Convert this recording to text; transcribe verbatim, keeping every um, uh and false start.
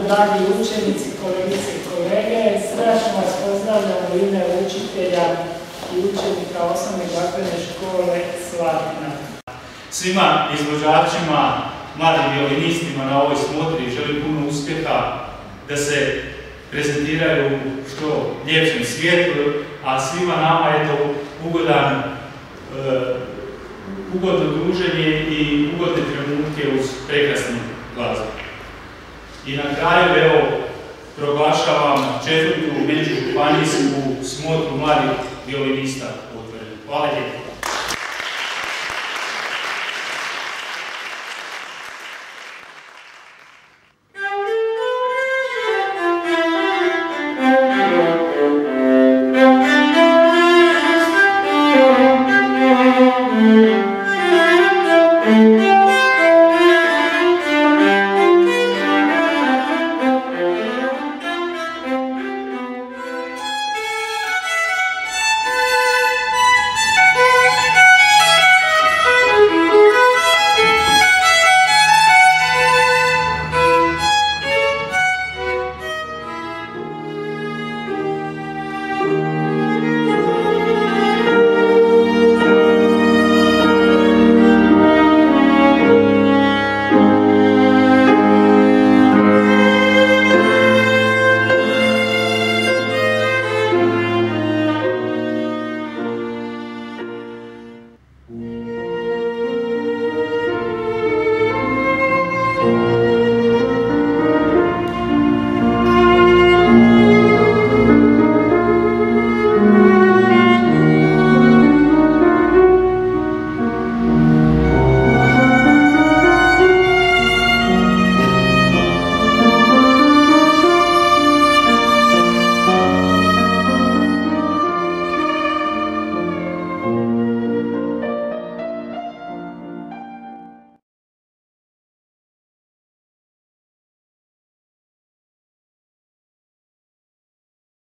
dragi učenici, kolegice i kolege, srdačno vas pozdravljam u ime učitelja i učenika osnovne glazbene škole Slatina. Svima izvođačima, mladim violinistima na ovoj smotri želim puno uspjeha da se prezentiraju u što ljepšem svijetu, a svima nama je to ugodan, uh, ugodno druženje i ugodne trenutke uz prekrasnu glazbu. I na kraju, evo, proglašavam četvrtu međužupanijsku smotru mladih violinista otvorenu. Hvala lijepo.